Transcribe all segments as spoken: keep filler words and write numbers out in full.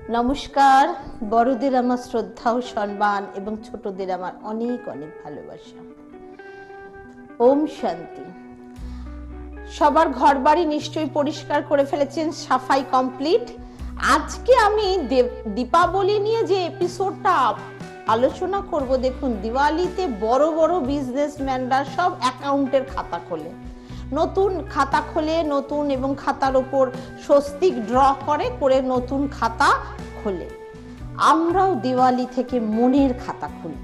নমস্কার, বড়দের আমার শ্রদ্ধা ও সম্মান এবং ছোটদের আমার অনেক অনেক ভালোবাসা। ওম শান্তি। সবার ঘর বাড়ি নিশ্চয়ই পরিষ্কার করে ফেলেছেন, সাফাই কমপ্লিট। আজকে আমি দীপাবলি নিয়ে যে এপিসোডটা আলোচনা করব, দেখুন দিওয়ালিতে বড় বড় বিজনেসম্যানরা সব অ্যাকাউন্টের খাতা খোলে, নতুন খাতা খোলে, নতুন এবং খাতার উপর স্বস্তিক ড্র করে করে নতুন খাতা খোলে। আমরাও দিওয়ালি থেকে মনের খাতা খুলব,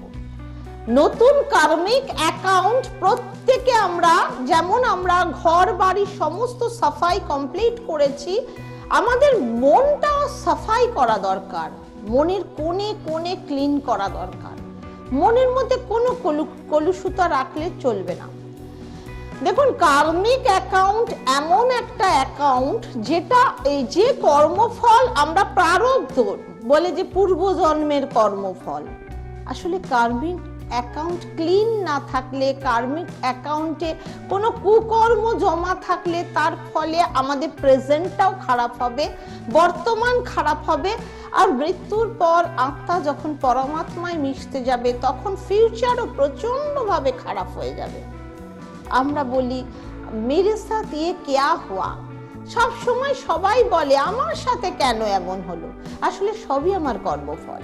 নতুন কার্মিক অ্যাকাউন্ট। প্রত্যেকে আমরা যেমন আমরা ঘর বাড়ি সমস্ত সাফাই কমপ্লিট করেছি, আমাদের মনটাও সাফাই করা দরকার, মনের কোণে কোণে ক্লিন করা দরকার। মনের মধ্যে কোনো কলুষতা রাখলে চলবে না। দেখুন, কার্মিক অ্যাকাউন্ট এমন একটা অ্যাকাউন্ট যেটা এই যে কর্মফল আমরা প্রারব্ধ বলে যে পূর্বজন্মের কর্মফল, আসলে কার্মিক অ্যাকাউন্ট ক্লিন না থাকলে, কার্মিক অ্যাকাউন্টে কোনো কুকর্ম জমা থাকলে তার ফলে আমাদের প্রেজেন্টটাও খারাপ হবে, বর্তমান খারাপ হবে, আর মৃত্যুর পর আত্মা যখন পরমাত্মায় মিশতে যাবে তখন ফিউচারও প্রচন্ডভাবে খারাপ হয়ে যাবে। আমরা বলি মেরে সাথ ইয়ে কিয়া হুয়া, সব সময় সবাই বলে আমার সাথে কেন এমন হলো, আসলে সবই আমার কর্মফল।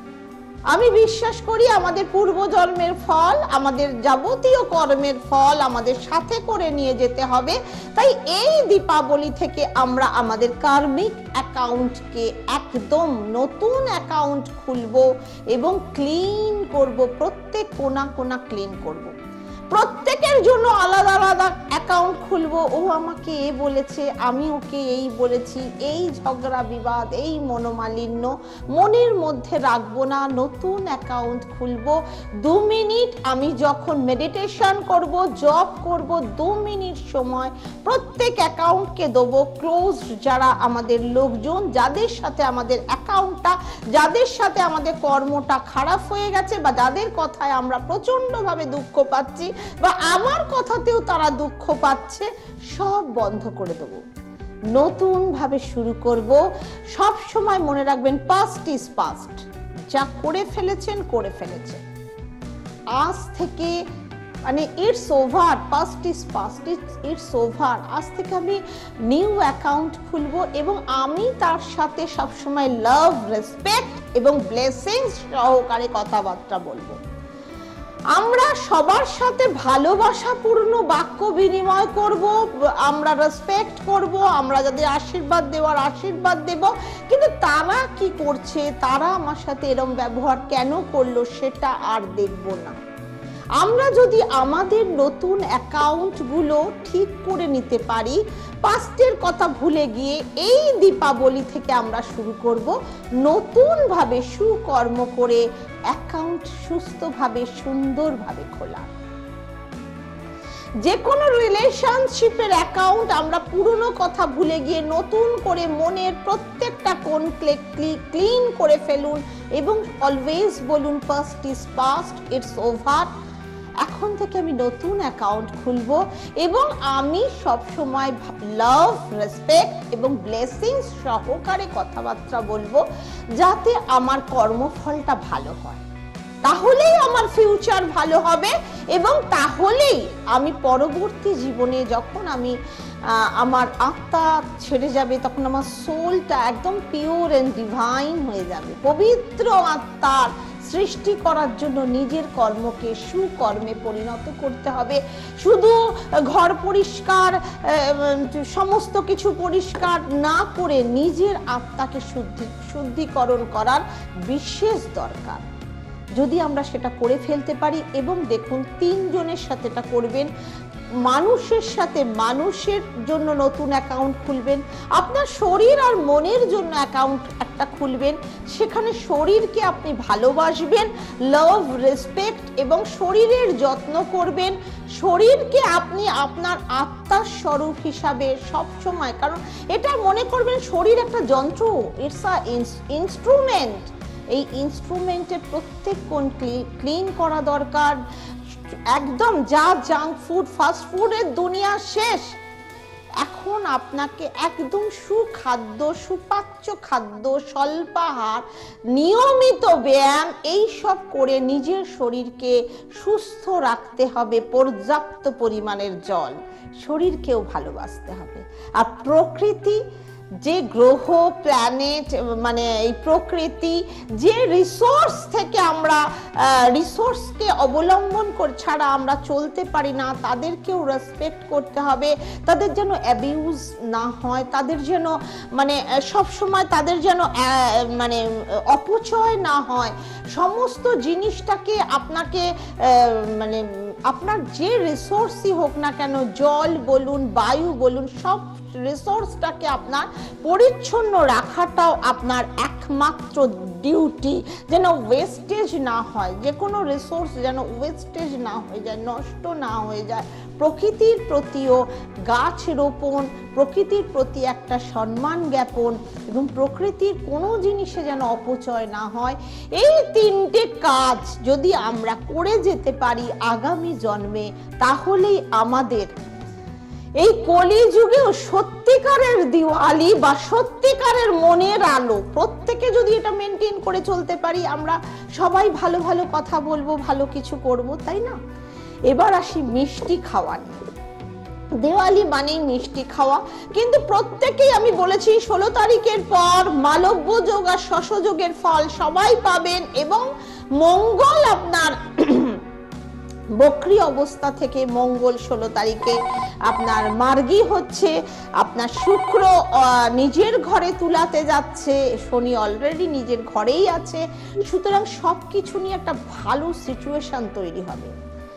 আমি বিশ্বাস করি আমাদের পূর্বজন্মের ফল, আমাদের যাবতীয় কর্মের ফল আমাদের সাথে করে নিয়ে যেতে হবে। তাই এই দীপাবলি থেকে আমরা আমাদের কার্মিক অ্যাকাউন্টকে একদম নতুন অ্যাকাউন্ট খুলব এবং ক্লিন করব, প্রত্যেক কোণা কোণা ক্লিন করব। প্রত্যেকের জন্য আলাদা আলাদা অ্যাকাউন্ট খুলবো। ও আমাকে এ বলেছে, আমি ওকে এই বলেছি, এই ঝগড়া বিবাদ, এই মনোমালিন্য মনের মধ্যে রাখবো না। নতুন অ্যাকাউন্ট খুলবো। দু মিনিট আমি যখন মেডিটেশন করব, জব করব, দু মিনিট সময় প্রত্যেক অ্যাকাউন্টকে দেবো। ক্লোজ যারা আমাদের লোকজন, যাদের সাথে আমাদের অ্যাকাউন্টটা, যাদের সাথে আমাদের কর্মটা খারাপ হয়ে গেছে, বা যাদের কথায় আমরা প্রচন্ডভাবে দুঃখ পাচ্ছি, বা আমার কথাতেও তারা দুঃখ পাচ্ছে, সব বন্ধ করে দেব, নতুন ভাবে শুরু করব। সব সময় মনে রাখবেন, পাস্ট ইজ পাস্ট, যা করে ফেলেছেন করে ফেলেছেন। আজ থেকে মানে it's over, past is past, it's over. আজ থেকে আমি নিউ অ্যাকাউন্ট খুলবো এবং আমি তার সাথে সবসময় লাভ, রেসপেক্ট এবং ব্লেসিংস সহকারে কথাবার্তা বলবো। আমরা সবার সাথে ভালোবাসাপূর্ণ বাক্য বিনিময় করব, আমরা রেসপেক্ট করব, আমরা যাদের আশীর্বাদ দেওয়ার আশীর্বাদ দেব। কিন্তু তারা কি করছে, তারা আমার সাথে এরকম ব্যবহার কেন করলো, সেটা আর দেখব না। আমরা যদি আমাদের নতুন অ্যাকাউন্টগুলো ঠিক করে নিতে পারি, পাস্টের কথা ভুলে গিয়ে এই দীপাবলি থেকে আমরা শুরু করব নতুনভাবে সুকর্ম করে অ্যাকাউন্ট সুস্থভাবে সুন্দরভাবে খোলা। যে কোনো রিলেশনশিপের অ্যাকাউন্ট আমরা পুরনো কথা ভুলে গিয়ে নতুন করে মনের প্রত্যেকটা কোণ ক্লিন করে ফেলুন এবং অলওয়েজ বলুন, past is past, it's over. এখন থেকে আমি নতুন অ্যাকাউন্ট খুলবো এবং আমি সব সময় লাভ, রেসপেক্ট এবং ব্লেসিংস সহকারে কথাবার্তা বলবো, যাতে আমার কর্মফলটা ভালো হয়। তাহলেই আমার ফিউচার ভালো হবে এবং তাহলেই আমি পরবর্তী জীবনে যখন আমি আমার আত্মা ছেড়ে যাবে, তখন আমার সোলটা একদম পিওর এন্ড ডিভাইন হয়ে যাবে। পবিত্র আত্মার সৃষ্টি করার জন্য নিজের কর্মকে সুকর্মে পরিণত করতে হবে। শুধু ঘর পরিষ্কার, সমস্ত কিছু পরিষ্কার না করে নিজের আত্মাকে শুদ্ধি শুদ্ধিকরণ করার বিশেষ দরকার। যদি আমরা সেটা করে ফেলতে পারি, এবং দেখুন তিনজনের সাথে এটা করবেন, মানুষের সাথে মানুষের জন্য নতুন অ্যাকাউন্ট খুলবেন, আপনার শরীর আর মনের জন্য অ্যাকাউন্ট একটা খুলবেন। সেখানে শরীরকে আপনি ভালোবাসবেন, লাভ, রেসপেক্ট এবং শরীরের যত্ন করবেন। শরীরকে আপনি আপনার আত্মার স্বরূপ হিসাবে সবসময়, কারণ এটা মনে করবেন শরীর একটা যন্ত্র, ইটস আ ইনস্ট্রুমেন্ট। এই ইনস্ট্রুমেন্টের প্রত্যেক কোণ ক্লিন করা দরকার। একদম যা জাঙ্ক ফুড, ফাস্ট ফুডের দুনিয়া শেষ, এখন আপনাকে একদম সুখাদ্য, সুপাচ্য খাদ্য, স্বল্পাহার, নিয়মিত ব্যায়াম এই সব করে নিজের শরীরকে সুস্থ রাখতে হবে। পর্যাপ্ত পরিমাণের জল, শরীরকেও ভালোবাসতে হবে। আর প্রকৃতি, যে গ্রহ, প্ল্যানেট, মানে এই প্রকৃতি, যে রিসোর্স থেকে আমরা রিসোর্সকে অবলম্বন করে ছাড়া আমরা চলতে পারি না, তাদেরকেও রেসপেক্ট করতে হবে। তাদের যেন অ্যাবিউজ না হয়, তাদের যেন মানে সব সময় তাদের যেন মানে অপচয় না হয়। সমস্ত জিনিসটাকে আপনাকে মানে আপনার যে রিসোর্সই হোক না কেন, জল বলুন, বায়ু বলুন, সব রিসোর্সটাকে আপনার পরিচ্ছন্ন রাখাটাও আপনার একমাত্র ডিউটি। যেন ওয়েস্টেজ না হয়, যে কোনো রিসোর্স যেন ওয়েস্টেজ না হয়ে যায়, নষ্ট না হয়ে যায়। প্রকৃতির প্রতিও গাছ রোপণ, প্রকৃতির প্রতি একটা সম্মান জ্ঞাপন এবং প্রকৃতির কোনো জিনিসে যেন অপচয় না হয়, এই তিনটে কাজ যদি আমরা করে যেতে পারি আগামী জন্মে, তাহলেই আমাদের এই কলিযুগেও সত্যিকারের দিওয়ালি বা সত্যিকারের মনের আলো, প্রত্যেকে যদি এটা মেনটেন করে চলতে পারি, আমরা সবাই ভালো ভালো কথা বলবো, ভালো কিছু করব, তাই না? এবার আসি মিষ্টি খাওয়া নিয়ে। দেওয়ালি মানেই মিষ্টি খাওয়া, কিন্তু প্রত্যেকেই আমি বলেছি ষোলো তারিখের পর মালব্য যোগ আর শশযোগের ফল সবাই পাবেন এবং মঙ্গল আপনার বক্রি অবস্থা থেকে মঙ্গল ষোলো তারিখে আপনার মার্গী হচ্ছে, আপনার শুক্র নিজের ঘরে তুলাতে যাচ্ছে, শনি অলরেডি নিজের ঘরেই আছে। সুতরাং সবকিছু নিয়ে একটা ভালো সিচুয়েশন তৈরি হবে।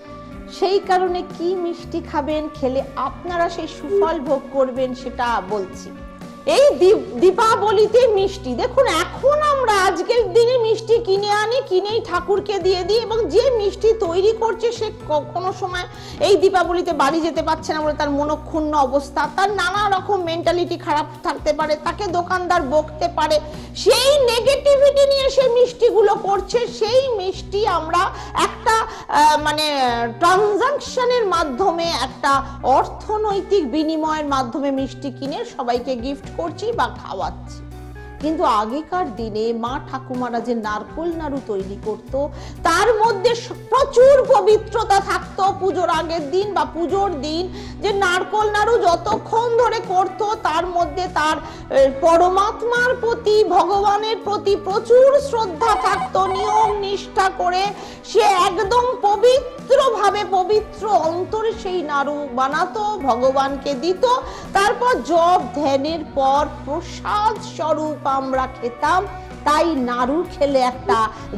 সেই কারণে কি মিষ্টি খাবেন, খেলে আপনারা সেই সুফল ভোগ করবেন সেটা বলছি। এই দীপাবলিতে মিষ্টি, দেখুন এখন আমরা আজকের দিনে মিষ্টি কিনে আনি, কিনেই ঠাকুরকে দিয়ে দিই, এবং যে মিষ্টি তৈরি করছে সে কোনো সময় এই দীপাবলিতে বাড়ি যেতে পারছে না বলে তার মনক্ষুণ্ণ অবস্থা, তার নানা রকম মেন্টালিটি খারাপ থাকতে পারে, তাকে দোকানদার বকতে পারে, সেই নেগেটিভিটি নিয়ে সে মিষ্টিগুলো করছে। সেই মিষ্টি আমরা একটা মানে ট্রানজাকশনের মাধ্যমে, একটা অর্থনৈতিক বিনিময়ের মাধ্যমে মিষ্টি কিনে সবাইকে গিফট করছি বা খাওয়াচ্ছি। কিন্তু আগেকার দিনে মা ঠাকুমারা যে নারকোল নাড়ু তৈরি করত, তার মধ্যে প্রচুর পবিত্রতা থাকতো। পুজোর আগের দিন বা পুজোর দিন যে নারকোল নাড়ু যতক্ষণ ধরে করত, তার মধ্যে তার পরমাত্মার প্রতি, ভগবানের প্রতি প্রচুর শ্রদ্ধা থাকতো। নিয়ম নিষ্ঠা করে সে একদম পবিত্র ভাবে, পবিত্র অন্তরে সেই নাড়ু বানাতো, ভগবানকে দিত। তারপর জপ ধ্যানের পর প্রসাদ স্বরূপ আমরা খেতাম। তাই নাড়ু খেলে একটা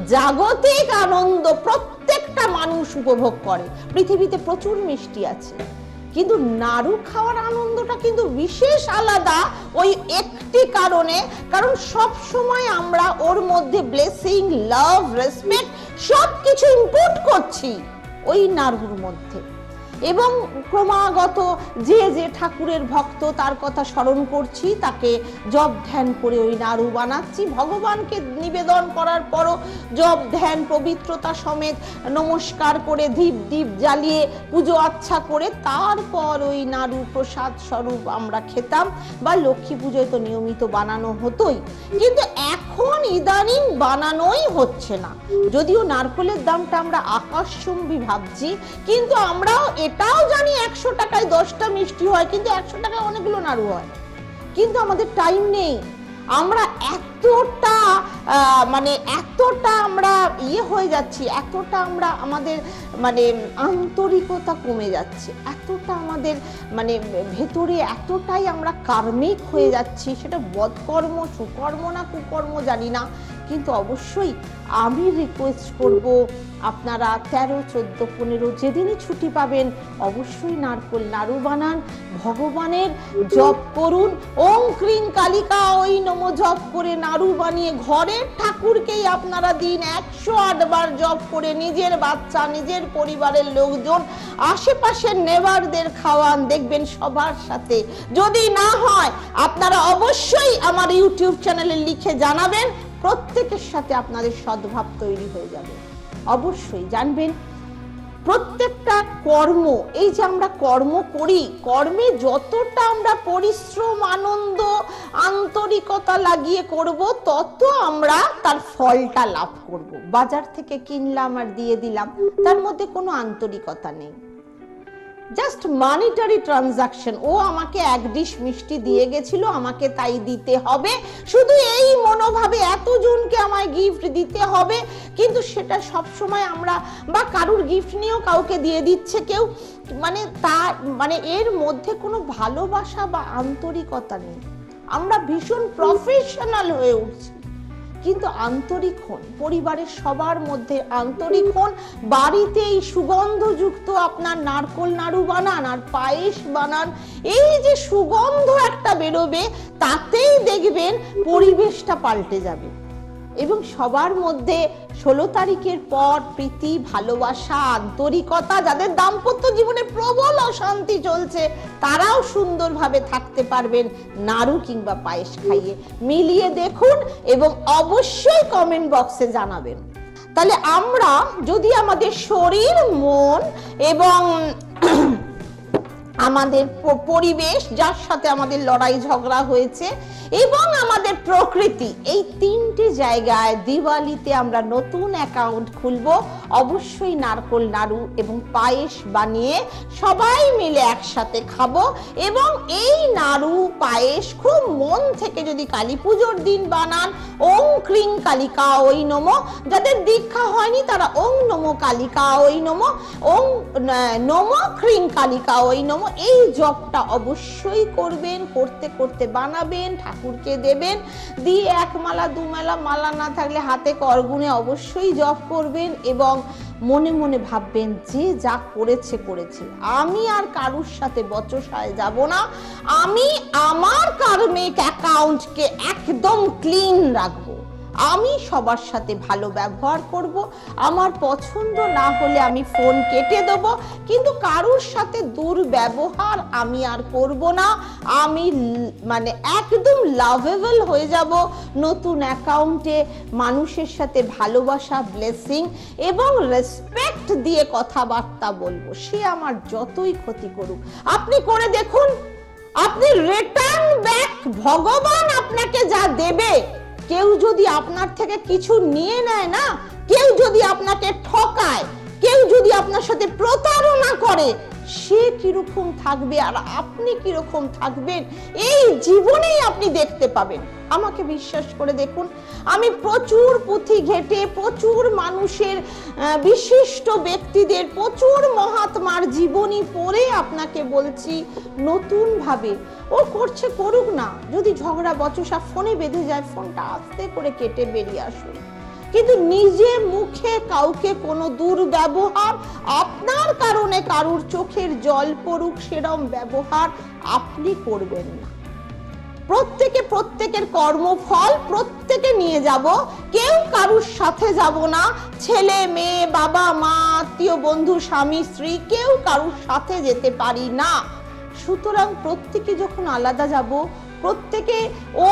জাগতিক আনন্দ প্রত্যেকটা মানুষ উপভোগ করে। পৃথিবীতে প্রচুর মিষ্টি আছে, কিন্তু নাড়ু খাওয়ার আনন্দটা কিন্তু বিশেষ আলাদা ওই একটি কারণে, কারণ সব সময় আমরা ওর মধ্যে ব্লেসিং, লাভ, রেসপেক্ট সবকিছু ইনপুট করছি ওই নাড়ুর মধ্যে। এবং ক্রমাগত যে যে ঠাকুরের ভক্ত তার কথা স্মরণ করছি, তাকে জপ ধ্যান করে ওই নাড়ু বানাচ্ছি। ভগবানকে নিবেদন করার পরও জপ ধ্যান পবিত্রতা সমেত নমস্কার করে ধীপ দীপ জ্বালিয়ে পুজো আচ্ছা করে তারপর ওই নাড়ু প্রসাদ স্বরূপ আমরা খেতাম, বা লক্ষ্মী পুজোয় তো নিয়মিত বানানো হতোই। কিন্তু এখন ইদানিং বানানোই হচ্ছে না, যদিও নারকেলের দামটা আমরা আকাশচুম্বী ভাবছি, কিন্তু আমরাও এটাও জানি একশো টাকায় দশটা মিষ্টি হয়, কিন্তু একশো টাকায় অনেকগুলো নাড়ু হয়। কিন্তু আমাদের টাইম নেই, আমরা এতটা মানে এতটা আমরা ইয়ে হয়ে যাচ্ছি, এতটা আমরা আমাদের মানে আন্তরিকতা কমে যাচ্ছে, এতটা আমাদের মানে ভেতরে এতটাই আমরা কার্মিক হয়ে যাচ্ছি। সেটা বদকর্ম, সুকর্ম না কুকর্ম জানি না, কিন্তু অবশ্যই আমি রিকোয়েস্ট করব আপনারা তেরো চোদ্দ পনেরো যেদিনই ছুটি পাবেন অবশ্যই নারকোল নাড়ু বানান, ভগবানের জপ করুন, ওং ক্রিং কালিকা ওই নমো জপ করে নাড়ু বানিয়ে ঘরের ঠাকুরকেই আপনারা দিন। একশো আট বার জপ করে নিজের বাচ্চা, নিজের পরিবারের লোকজন, আশেপাশের নেবারদের খাওয়ান, দেখবেন সবার সাথে। যদি না হয় আপনারা অবশ্যই আমার ইউটিউব চ্যানেলে লিখে জানাবেন, প্রত্যেকের সাথে আপনাদের সদ্ভাব তৈরি হয়ে যাবে। অবশ্যই জানবেন প্রত্যেক প্রত্যেকটা কর্ম, এই যে আমরা কর্ম করি, কর্মে যতটা আমরা পরিশ্রম, আনন্দ, আন্তরিকতা লাগিয়ে করব, তত আমরা তার ফলটা লাভ করব। বাজার থেকে কিনলাম আর দিয়ে দিলাম, তার মধ্যে কোনো আন্তরিকতা নেই, জাস্ট মানিটারি ট্রানজাকশন। ও আমাকে এক ডিশ মিষ্টি দিয়ে গেছিল, আমাকে তাই দিতে হবে, শুধু এই মনোভাবে এতজনকে আমায় গিফট দিতে হবে। কিন্তু সেটা সব সময় আমরা, বা কারুর গিফট নিয়েও কাউকে দিয়ে দিচ্ছে কেউ, মানে তার মানে এর মধ্যে কোনো ভালোবাসা বা আন্তরিকতা নেই। আমরা ভীষণ প্রফেশনাল হয়ে উঠছি, কিন্তু আন্তরিক হন, পরিবারের সবার মধ্যে আন্তরিক হন। বাড়িতে এই সুগন্ধযুক্ত আপনার নারকোল নাড়ু বানান আর পায়েস বানান, এই যে সুগন্ধ একটা বেরোবে, তাতেই দেখবেন পরিবেশটা পাল্টে যাবে। এবং সবার মধ্যে ষোলো তারিখের পর প্রীতি, ভালোবাসা, আন্তরিকতা, যাদের দাম্পত্য জীবনে প্রবল অশান্তি চলছে, তারাও সুন্দরভাবে থাকতে পারবেন নাড়ু কিংবা পায়েস খাইয়ে। মিলিয়ে দেখুন এবং অবশ্যই কমেন্ট বক্সে জানাবেন। তাহলে আমরা যদি আমাদের শরীর, মন এবং আমাদের পরিবেশ, যার সাথে আমাদের লড়াই ঝগড়া হয়েছে, এবং আমাদের প্রকৃতি, এই তিনটে জায়গায় দিওয়ালিতে আমরা নতুন অ্যাকাউন্ট খুলবো। অবশ্যই নারকোল নাড়ু এবং পায়েস বানিয়ে সবাই মিলে একসাথে খাবো। এবং এই নাড়ু পায়েস খুব মন থেকে যদি কালী পুজোর দিন বানান, ওং ক্রিং কালিকা ওই নমো, যাদের দীক্ষা হয়নি তারা ওং নমো কালিকা ওই নমো, ওং নমো ক্রিং কালিকা ওই নমো, এই জপটা অবশ্যই করবেন। করতে করতে বানাবেন, ঠাকুরকে দেবেন, দিয়ে এক মালা দু মালা, মালা না থাকলে হাতে করগুনে অবশ্যই জপ করবেন। এবং মনে মনে ভাববেন যে যা করেছে করেছে, আমি আর কারুর সাথে বচসায় যাব না, আমি আমার কার্মিক অ্যাকাউন্টকে একদম ক্লিন রাখবো, আমি সবার সাথে ভালো ব্যবহার করব, আমার পছন্দ না হলে আমি ফোন কেটে দেবো, কিন্তু কারুর সাথে দুর্ব্যবহার আমি আর করব না। আমি মানে একদম লাভেবল হয়ে যাব নতুন অ্যাকাউন্টে, মানুষের সাথে ভালোবাসা, ব্লেসিং এবং রেসপেক্ট দিয়ে কথাবার্তা বলবো, সে আমার যতই ক্ষতি করুক। আপনি করে দেখুন, আপনি রিটার্ন ব্যাক, ভগবান আপনাকে যা দেবে, কেউ যদি আপনার থেকে কিছু নিয়ে নেয় না, কেউ যদি আপনাকে ঠকায়, কেউ যদি আপনার সাথে প্রতারণা করে, সে কিরকম থাকবে আর আপনি কিরকম থাকবেন, এই জীবনেই আপনি দেখতে পাবেন। আমাকে বিশ্বাস করে দেখুন, আমি প্রচুর পুঁথি ঘেটে, প্রচুর মানুষের, বিশিষ্ট ব্যক্তিদের, প্রচুর মহাত্মার জীবনী পড়ে আপনাকে বলছি, নতুন ভাবে ও করছে করুক না, যদি ঝগড়া বচসা ফোনে বেঁধে যায়, ফোনটা আস্তে করে কেটে বেরিয়ে আসুন। কিন্তু নিজে মুখে কাউকে কোনো দুর্ব্যবহার, আপনার কারণে কারুর চোখের জল পড়ুক, সেরকম ব্যবহার আপনি করবেন না। প্রত্যেকে প্রত্যেকের কর্মফল প্রত্যেকে নিয়ে যাব, কেউ কারুর সাথে যাব না। ছেলে মেয়ে, বাবা মা, আত্মীয় বন্ধু, স্বামী স্ত্রী, কেউ কারুর সাথে যেতে পারি না। সুতরাং প্রত্যেকে যখন আলাদা যাব, প্রত্যেকে ও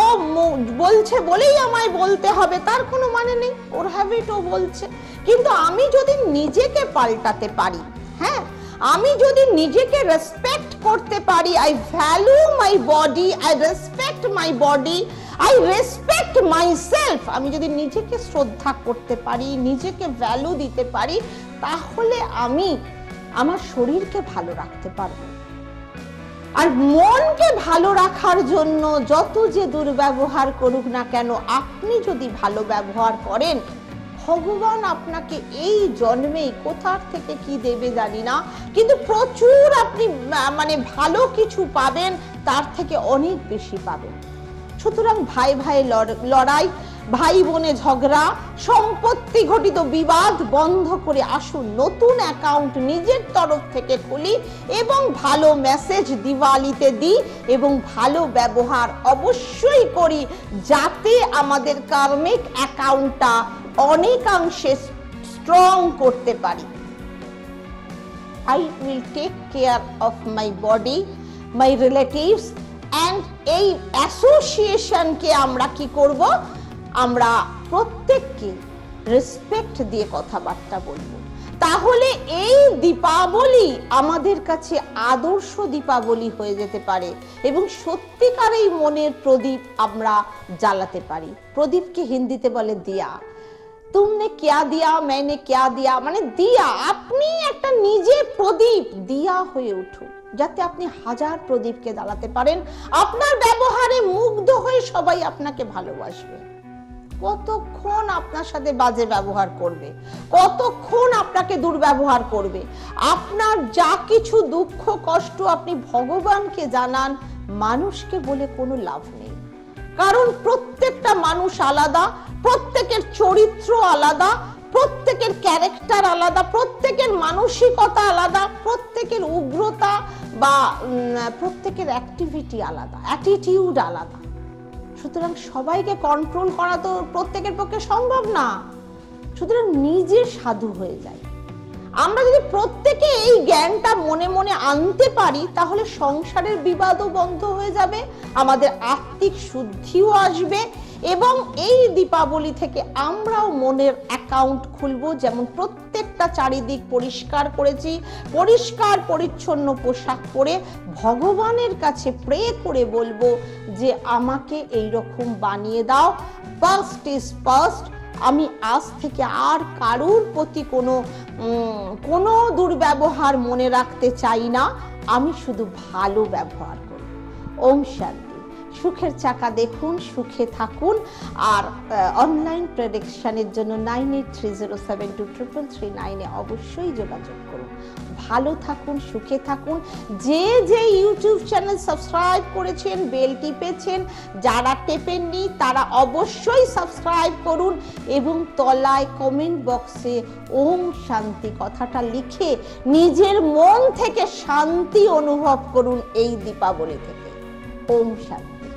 বলছে বলেই আমায় বলতে হবে তার কোনো মানে নেই, ওর হ্যাবিট ও বলছে। কিন্তু আমি যদি নিজেকে পাল্টাতে পারি, হ্যাঁ, আমি যদি নিজেকে রেসপেক্ট করতে পারি, I value my body, I respect my body, I respect my self, আমি যদি নিজেকে শ্রদ্ধা করতে পারি, নিজেকে ভ্যালু দিতে পারি, তাহলে আমি আমার শরীরকে ভালো রাখতে পারবো। আর মনকে ভালো রাখার জন্য যত যে দুর্ব্যবহার করুক না কেন, আপনি যদি ভালো ব্যবহার করেন, ভগবান আপনাকে এই জন্মেই কোথার থেকে কি দেবে জানি না, কিন্তু প্রচুর আপনি মানে ভালো কিছু পাবেন, তার থেকে অনেক বেশি পাবেন। সুতরাং ভাই ভাই লড়াই, ভাই বোনে ঝগড়া, সম্পত্তি ঘটিত বিবাদ বন্ধ করে আসুন, নতুন অ্যাকাউন্ট নিজের তরফ থেকে খুলি এবং ভালো মেসেজ দিওয়ালিতে দিই এবং ভালো ব্যবহার অবশ্যই করি, যাতে আমাদের কার্মিক অ্যাকাউন্টটা অনেকাংশে স্ট্রং করতে পারি। I will take care of my body, my relatives, and এই অ্যাসোসিয়েশনকে আমরা কি করব, আমরা প্রত্যেককে রেসপেক্ট দিয়ে কথাবার্তা বলবো। তাহলে এই দীপাবলি এটাই আমাদের কাছে আদর্শ দীপাবলি হয়ে যেতে পারে এবং সত্যিকার এই মনের প্রদীপ আমরা জ্বালাতে পারি। প্রদীপকে হিন্দিতে বলে দিয়া। তুমনে क्या दिया मैंने क्या दिया, মানে দিয়া। আপনি একটা নিজে প্রদীপ দিয়া হয়ে উঠুন, যাতে আপনি হাজার প্রদীপকে জ্বালাতে পারেন। আপনার ব্যবহারে মুগ্ধ হয়ে সবাই আপনাকে ভালোবাসবে। কতক্ষণ আপনার সাথে বাজে ব্যবহার করবে, কতক্ষণ আপনাকে দুর্ব্যবহার করবে। আপনার যা কিছু দুঃখ কষ্ট আপনি ভগবানকে জানান, মানুষকে বলে কোনো লাভ নেই। কারণ প্রত্যেকটা মানুষ আলাদা, প্রত্যেকের চরিত্র আলাদা, প্রত্যেকের ক্যারেক্টার আলাদা, প্রত্যেকের মানসিকতা আলাদা, প্রত্যেকের উগ্রতা বা প্রত্যেকের অ্যাক্টিভিটি আলাদা, অ্যাটিটিউড আলাদা। সুতরাং সবাইকে কন্ট্রোল করা তো প্রত্যেকের পক্ষে সম্ভব না। সুতরাং নিজে সাধু হয়ে যায়। আমরা যদি প্রত্যেকে এই জ্ঞানটা মনে মনে আনতে পারি, তাহলে সংসারের বিবাদও বন্ধ হয়ে যাবে, আমাদের আত্মিক শুদ্ধিও আসবে এবং এই দীপাবলি থেকে আমরাও মনের অ্যাকাউন্ট খুলবো। যেমন প্রত্যেকটা চারিদিক পরিষ্কার করেছি, পরিষ্কার পরিচ্ছন্ন পোশাক পরে ভগবানের কাছে প্রে করে বলবো যে আমাকে এই রকম বানিয়ে দাও। Past is past. আমি আজ থেকে আর কারুর প্রতি কোনো কোনো দুর্ব্যবহার মনে রাখতে চাই না, আমি শুধু ভালো ব্যবহার করব। ওম শান্তি। সুখের চাকা দেখুন, সুখে থাকুন। আর অনলাইন প্রেডিকশনের জন্য nine eight three zero seven two triple three নাইনে অবশ্যই যোগাযোগ করুন। ভালো থাকুন, সুখে থাকুন। যে যে ইউটিউব চ্যানেল সাবস্ক্রাইব করেছেন, বেল টিপেছেন, যারা টেপেননি তারা অবশ্যই সাবস্ক্রাইব করুন এবং তলায় কমেন্ট বক্সে ওম শান্তি কথাটা লিখে নিজের মন থেকে শান্তি অনুভব করুন এই দীপাবলি থেকে। ওম শান্তি।